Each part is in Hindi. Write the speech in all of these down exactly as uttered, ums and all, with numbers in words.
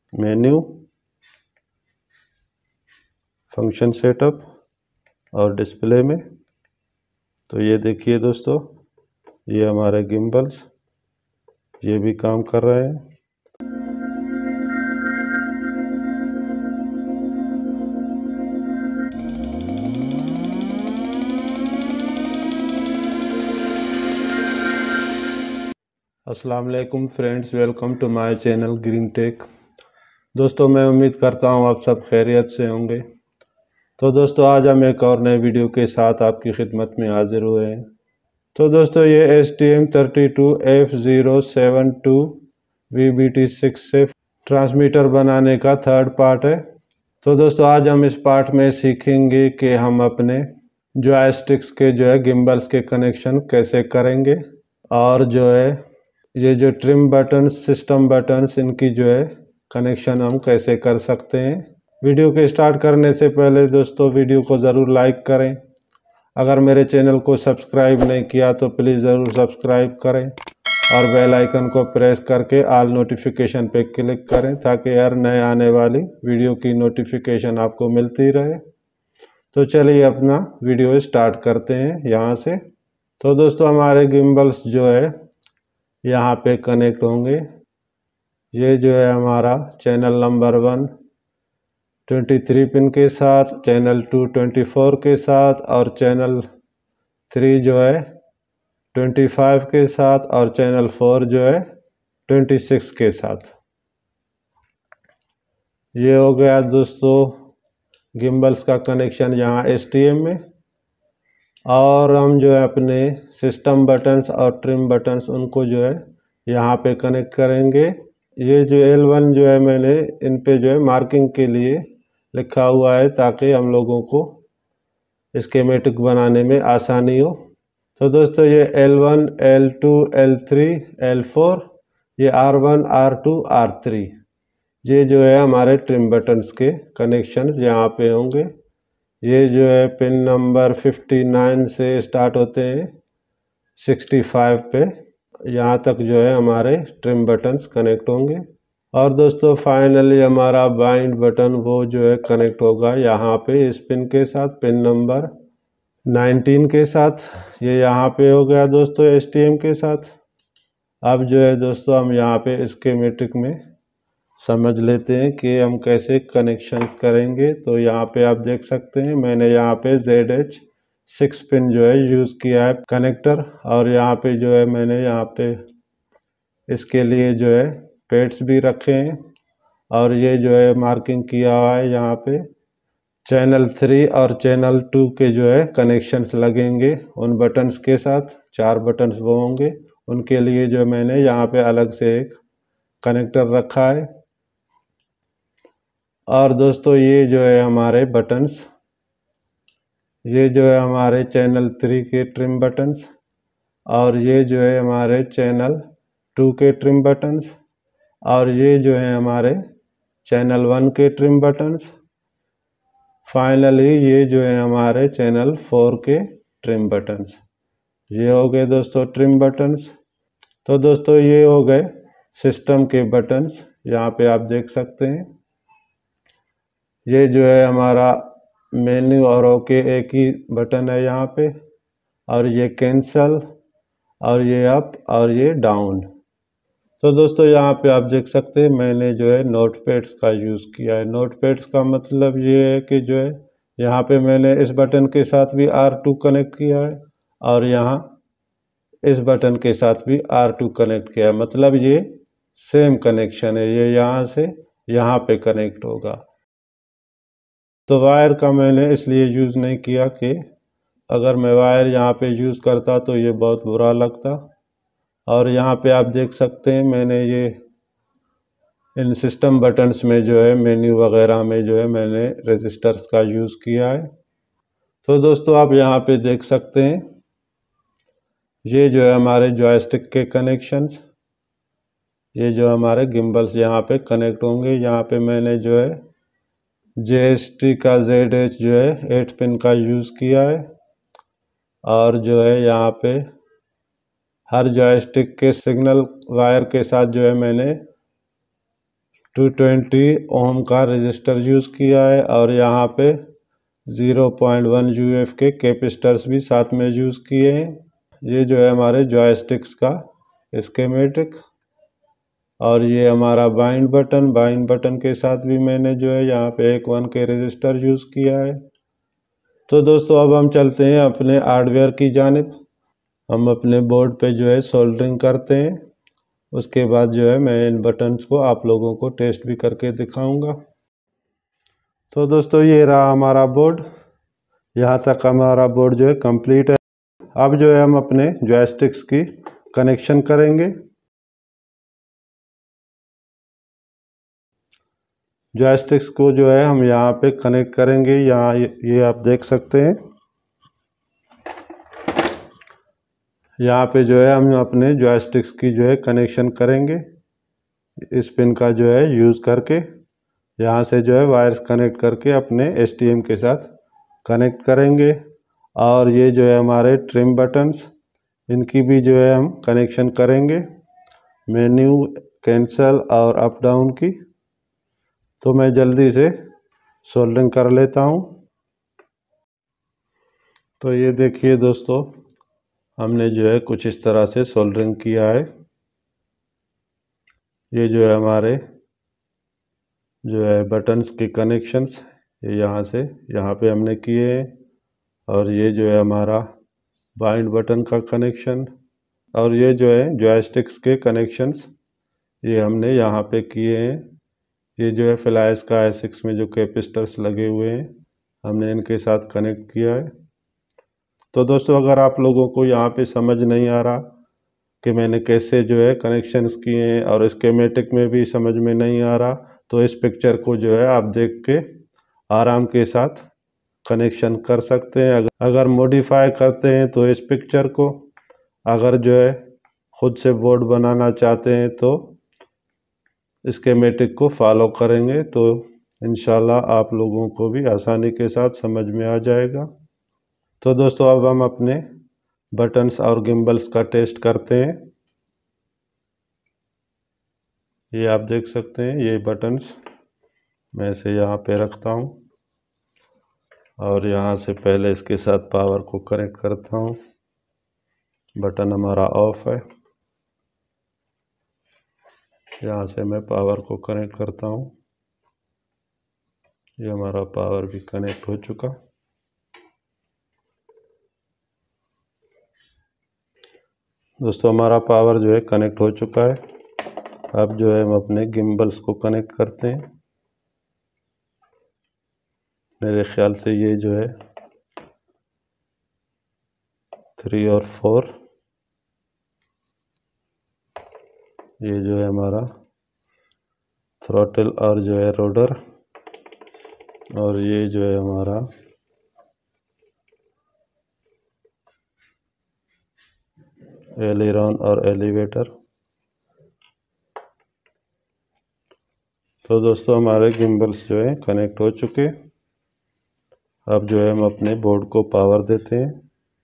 मेन्यू, फंक्शन सेटअप और डिस्प्ले में। तो ये देखिए दोस्तों, ये हमारे गिम्बल्स ये भी काम कर रहे हैं। अस्सलाम वालेकुम friends, welcome to my channel Green Tech. दोस्तों मैं उम्मीद करता हूँ आप सब खैरियत से होंगे। तो दोस्तों आज हम एक और नए वीडियो के साथ आपकी खिदमत में हाजिर हुए हैं। तो दोस्तों ये S T M thirty two F zero seven two V B T six से ट्रांसमीटर बनाने का थर्ड पार्ट है। तो दोस्तों आज हम इस पार्ट में सीखेंगे कि हम अपने जॉयस्टिक्स के जो है गिम्बल्स के कनेक्शन कैसे करेंगे, और जो है ये जो ट्रिम बटन्स, सिस्टम बटन्स, इनकी जो है कनेक्शन हम कैसे कर सकते हैं। वीडियो के स्टार्ट करने से पहले दोस्तों वीडियो को ज़रूर लाइक करें। अगर मेरे चैनल को सब्सक्राइब नहीं किया तो प्लीज़ ज़रूर सब्सक्राइब करें और बेल आइकन को प्रेस करके ऑल नोटिफिकेशन पे क्लिक करें ताकि हर नए आने वाली वीडियो की नोटिफिकेशन आपको मिलती रहे। तो चलिए अपना वीडियो स्टार्ट करते हैं यहाँ से। तो दोस्तों हमारे गिम्बल्स जो है यहाँ पे कनेक्ट होंगे। ये जो है हमारा channel number one twenty three pin के साथ, चैनल टू ट्वेंटी फोर के साथ और चैनल थ्री जो है ट्वेंटी फाइव के साथ और चैनल फोर जो है ट्वेंटी सिक्स के साथ। ये हो गया दोस्तों गिम्बल्स का कनेक्शन यहाँ एस टी एम में। और हम जो है अपने सिस्टम बटन्स और ट्रिम बटन्स उनको जो है यहाँ पे कनेक्ट करेंगे। ये जो एल वन जो है मैंने इन पे जो है मार्किंग के लिए लिखा हुआ है ताकि हम लोगों को स्कीमेटिक बनाने में आसानी हो। तो दोस्तों ये L one, L two, L three, L four, ये R one, R two, R three, ये जो है हमारे ट्रिम बटन्स के कनेक्शंस यहाँ पे होंगे। ये जो है पिन नंबर फिफ्टी नाइन से स्टार्ट होते हैं सिक्सटी फाइव पे, यहाँ तक जो है हमारे ट्रिम बटन्स कनेक्ट होंगे। और दोस्तों फाइनली हमारा बाइंड बटन वो जो है कनेक्ट होगा यहाँ पे इस पिन के साथ, पिन नंबर नाइनटीन के साथ। ये यहाँ पे हो गया दोस्तों एस टी एम के साथ। अब जो है दोस्तों हम यहाँ पे स्कीमेटिक में समझ लेते हैं कि हम कैसे कनेक्शंस करेंगे। तो यहाँ पे आप देख सकते हैं मैंने यहाँ पे जेड एच सिक्स पिन जो है यूज़ किया है कनेक्टर, और यहाँ पे जो है मैंने यहाँ पे इसके लिए जो है पेड्स भी रखे हैं। और ये जो है मार्किंग किया हुआ है यहाँ पे चैनल थ्री और चैनल टू के जो है कनेक्शंस लगेंगे उन बटन्स के साथ। चार बटन्स वो होंगे, उनके लिए जो मैंने यहाँ पे अलग से एक कनेक्टर रखा है। और दोस्तों ये जो है हमारे बटन्स, ये जो है हमारे चैनल थ्री के ट्रिम बटन्स, और ये जो है हमारे चैनल टू के ट्रिम बटन्स, और ये जो है हमारे चैनल वन के ट्रिम बटन्स। फाइनली ये जो है हमारे चैनल फोर के ट्रिम बटन्स। ये हो गए दोस्तों ट्रिम बटन्स। तो दोस्तों ये हो गए सिस्टम के बटन्स, यहाँ पे आप देख सकते हैं। ये जो है हमारा मेन्यू और ओके एक ही बटन है यहाँ पे, और ये कैंसल, और ये अप, और ये डाउन। तो दोस्तों यहाँ पे आप देख सकते हैं मैंने जो है नोट पैड्स का यूज़ किया है। नोट पैड्स का मतलब ये है कि जो है यहाँ पे मैंने इस बटन के साथ भी आर टू कनेक्ट किया है और यहाँ इस बटन के साथ भी आर टू कनेक्ट किया है, मतलब ये सेम कनेक्शन है। ये यहाँ से यहाँ पे कनेक्ट होगा। तो वायर का मैंने इसलिए यूज़ नहीं किया कि अगर मैं वायर यहाँ पे यूज़ करता तो ये बहुत बुरा लगता। और यहाँ पे आप देख सकते हैं मैंने ये इन सिस्टम बटन्स में जो है मेन्यू वगैरह में जो है मैंने रजिस्टर्स का यूज़ किया है। तो दोस्तों आप यहाँ पे देख सकते हैं ये जो है हमारे जॉयस्टिक के कनेक्शंस, ये जो हमारे गिम्बल्स यहाँ पे कनेक्ट होंगे। यहाँ पे मैंने जो है जे एस टी का जेड एच जो है एट पिन का यूज़ किया है, और जो है यहाँ पे हर जॉयस्टिक के सिग्नल वायर के साथ जो है मैंने टू ट्वेंटी ओम का रजिस्टर यूज़ किया है और यहाँ पे zero point one u F के कैपेसिटर्स भी साथ में यूज़ किए हैं। ये जो है हमारे जॉयस्टिक्स का स्कीमेटिक, और ये हमारा बाइंड बटन बाइंड बटन के साथ भी मैंने जो है यहाँ पे एक वन के रजिस्टर यूज़ किया है। तो दोस्तों अब हम चलते हैं अपने हार्डवेयर की जानिब। हम अपने बोर्ड पे जो है सोल्डरिंग करते हैं, उसके बाद जो है मैं इन बटन्स को आप लोगों को टेस्ट भी करके दिखाऊंगा। तो दोस्तों ये रहा हमारा बोर्ड, यहाँ तक हमारा बोर्ड जो है कंप्लीट है। अब जो है हम अपने जॉयस्टिक्स की कनेक्शन करेंगे। जॉयस्टिक्स को जो है हम यहाँ पे कनेक्ट करेंगे। यहाँ ये आप देख सकते हैं, यहाँ पे जो है हम अपने जॉयस्टिक्स की जो है कनेक्शन करेंगे। इस पिन का जो है यूज़ करके यहाँ से जो है वायर्स कनेक्ट करके अपने एस टी एम के साथ कनेक्ट करेंगे। और ये जो है हमारे ट्रिम बटन्स, इनकी भी जो है हम कनेक्शन करेंगे, मेन्यू, कैंसल और अप डाउन की। तो मैं जल्दी से सोल्डरिंग कर लेता हूँ। तो ये देखिए दोस्तों, हमने जो है कुछ इस तरह से सोल्डरिंग किया है। ये जो है हमारे जो है बटन्स के कनेक्शंस, ये यहाँ से यहाँ पे हमने किए हैं। और ये जो है हमारा बाइंड बटन का कनेक्शन, और ये जो है जॉयस्टिक्स के कनेक्शंस ये हमने यहाँ पे किए हैं। ये जो है फ्लैश का आई सिक्स में जो कैपेसिटर्स लगे हुए हैं, हमने इनके साथ कनेक्ट किया है। तो दोस्तों अगर आप लोगों को यहाँ पे समझ नहीं आ रहा कि मैंने कैसे जो है कनेक्शंस किए हैं और स्कीमेटिक में भी समझ में नहीं आ रहा, तो इस पिक्चर को जो है आप देख के आराम के साथ कनेक्शन कर सकते हैं। अगर अगर मॉडिफाई करते हैं तो इस पिक्चर को, अगर जो है खुद से बोर्ड बनाना चाहते हैं तो स्कीमेटिक को फॉलो करेंगे तो इंशाल्लाह आप लोगों को भी आसानी के साथ समझ में आ जाएगा। तो दोस्तों अब हम अपने बटन्स और गिम्बल्स का टेस्ट करते हैं। ये आप देख सकते हैं, ये बटन्स मैं इसे यहाँ पे रखता हूँ और यहाँ से पहले इसके साथ पावर को कनेक्ट करता हूँ। बटन हमारा ऑफ है, यहाँ से मैं पावर को कनेक्ट करता हूँ। ये हमारा पावर भी कनेक्ट हो चुका। दोस्तों हमारा पावर जो है कनेक्ट हो चुका है। अब जो है हम अपने गिम्बल्स को कनेक्ट करते हैं। मेरे ख्याल से ये जो है थ्री और फोर, ये जो है हमारा थ्रॉटल और जो है रोडर, और ये जो है हमारा एलिरॉन और एलिवेटर। तो दोस्तों हमारे गिम्बल्स जो है कनेक्ट हो चुके। अब जो है हम अपने बोर्ड को पावर देते हैं।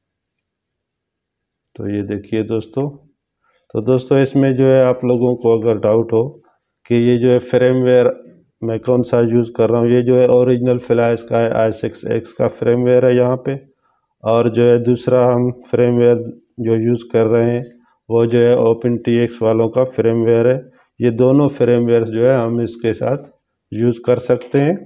तो ये देखिए दोस्तों, तो दोस्तों इसमें जो है आप लोगों को अगर डाउट हो कि ये जो है फ्रेमवेयर मैं कौन सा यूज़ कर रहा हूँ, ये जो है ओरिजिनल फ्लैश का है, आई सिक्स एक्स का फ्रेमवेयर है यहाँ पे। और जो है दूसरा हम फ्रेमवेयर जो यूज़ कर रहे हैं वो जो है ओपन टी एक्स वालों का फ्रेमवेयर है। ये दोनों फ्रेमवेयर जो है हम इसके साथ यूज़ कर सकते हैं।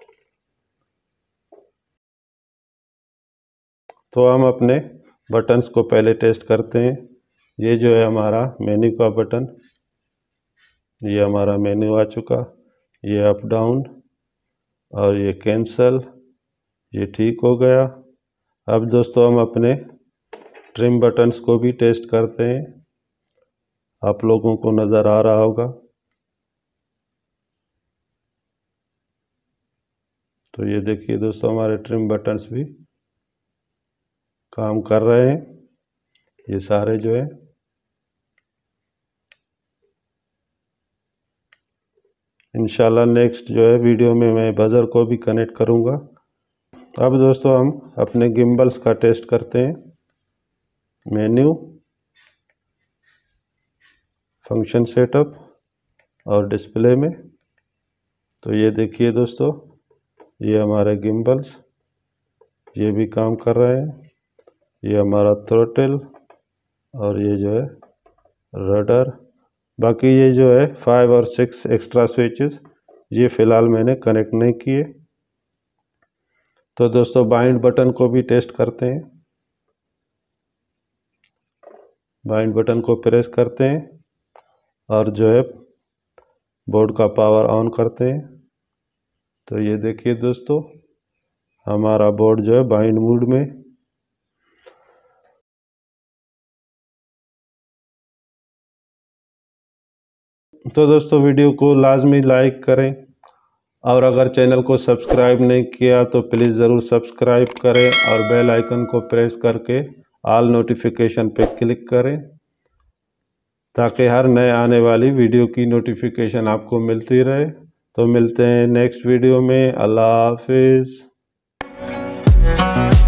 तो हम अपने बटन्स को पहले टेस्ट करते हैं। ये जो है हमारा मेन्यू का बटन, ये हमारा मेन्यू आ चुका। ये अप डाउन और ये कैंसल, ये ठीक हो गया। अब दोस्तों हम अपने ट्रिम बटन्स को भी टेस्ट करते हैं। आप लोगों को नज़र आ रहा होगा। तो ये देखिए दोस्तों, हमारे ट्रिम बटन्स भी काम कर रहे हैं। ये सारे जो है इंशाल्लाह नेक्स्ट जो है वीडियो में मैं बजर को भी कनेक्ट करूंगा। अब दोस्तों हम अपने गिम्बल्स का टेस्ट करते हैं। मेन्यू, फंक्शन सेटअप और डिस्प्ले में तो ये देखिए दोस्तों, ये हमारे गिम्बल्स ये भी काम कर रहे हैं। ये हमारा थ्रोटल और ये जो है रडर। बाकी ये जो है फाइव और सिक्स एक्स्ट्रा स्विचेस ये फ़िलहाल मैंने कनेक्ट नहीं किए। तो दोस्तों बाइंड बटन को भी टेस्ट करते हैं। बाइंड बटन को प्रेस करते हैं और जो है बोर्ड का पावर ऑन करते हैं। तो ये देखिए दोस्तों, हमारा बोर्ड जो है बाइंड मोड में। तो दोस्तों वीडियो को लाजमी लाइक करें और अगर चैनल को सब्सक्राइब नहीं किया तो प्लीज़ ज़रूर सब्सक्राइब करें और बेल आइकन को प्रेस करके ऑल नोटिफिकेशन पे क्लिक करें ताकि हर नए आने वाली वीडियो की नोटिफिकेशन आपको मिलती रहे। तो मिलते हैं नेक्स्ट वीडियो में। अल्लाह हाफिज़।